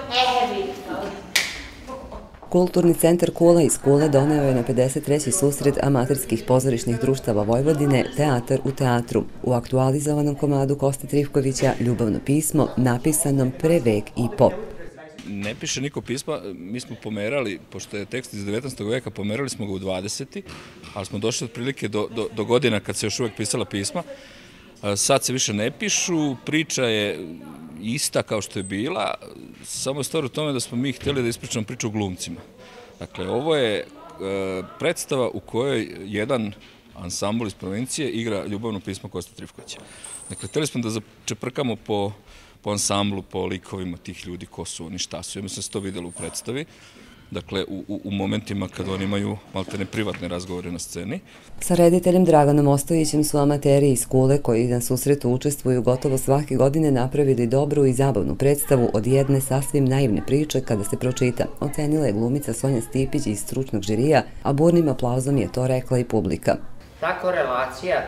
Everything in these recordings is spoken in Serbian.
Kulturni centar Kula iz Kule doneo je na 53. susret amaterskih pozorišnih društava Vojvodine Teatar u teatru u aktualizovanom komadu Koste Trifkovića Ljubavno pismo, napisanom pre vek i po. Ne piše niko pisma, mi smo pomerali, pošto je tekst iz 19. veka, pomerali smo ga u 20. ali smo došli otprilike do godina kad se još uvek pisala pisma. Sad se više ne pišu, priča je ista kao što je bila, samo je stvar u tome da smo mi htjeli da ispričamo priču o glumcima. Dakle, ovo je predstava u kojoj jedan ansambl iz provincije igra Ljubavno pismo Koste Trifkovića. Dakle, htjeli smo da začeprkamo po ansamblu, po likovima tih ljudi, ko su oni, šta su. Ja mislim da se to vidjelo u predstavi. Dakle, u momentima kad oni imaju maltene privatne razgovore na sceni. Sa rediteljem Draganom Ostojićem su amateri iz Kule koji na susretu učestvuju gotovo svake godine napravili dobru i zabavnu predstavu od jedne sasvim naivne priče kada se pročita. Ocenila je glumica Sonja Stipić iz stručnog žirija, a burnim aplauzom je to rekla i publika. Ta korelacija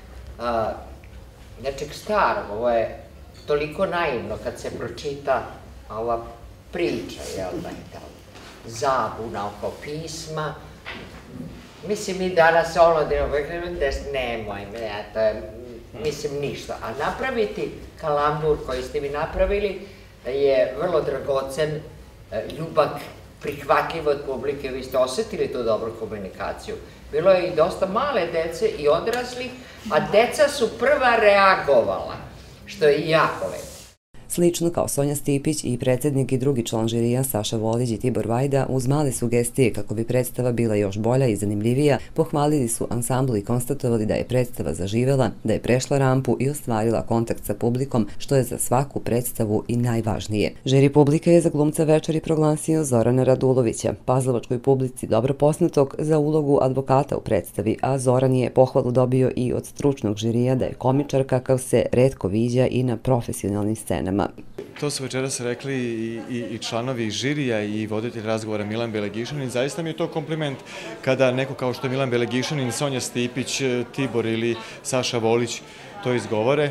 nečeg starog, ovo je toliko naivno kad se pročita ova priča, jel da je ta zabuna oko pisma. Mislim, mi danas nemoj, to je, mislim, ništa. A napraviti kalambur koji ste mi napravili je vrlo dragocen, ljubak, prihvatljiv od publike. Vi ste osetili tu dobru komunikaciju. Bilo je i dosta male dece i odraslih, a deca su prva reagovala, što je jako lepo. Slično kao Sonja Stipić i predsjednik i drugi član žirija Saša Volić i Tibor Vajda, uz male sugestije kako bi predstava bila još bolja i zanimljivija, pohvalili su ansambl i konstatovali da je predstava zaživela, da je prešla rampu i ostvarila kontakt sa publikom, što je za svaku predstavu i najvažnije. Žiri publike je za glumca večeri proglasio Zorana Radulovića, pazlovačkoj publici dobro poznatog za ulogu advokata u predstavi, a Zoran je pohvalu dobio i od stručnog žirija da je komičar kakav se retko viđa i na profesionalnim scenama. To su večeras rekli i članovi žirija i voditelj razgovora Milan Belegišanin. Zaista mi je to kompliment kada neko kao što je Milan Belegišanin, Sonja Stipić, Tibor ili Saša Volić to izgovore.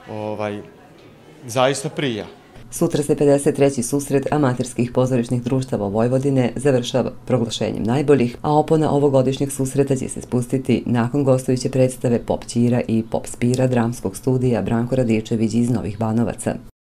Zaista prija. Sutra se 53. susret amaterskih pozorišnih društava Vojvodine završava proglašenjem najboljih, a opona ovogodišnjeg susreta će se spustiti nakon gostujuće predstave Pop Ćira i Pop Spira dramskog studija Branko Radičević iz Novih Banovaca.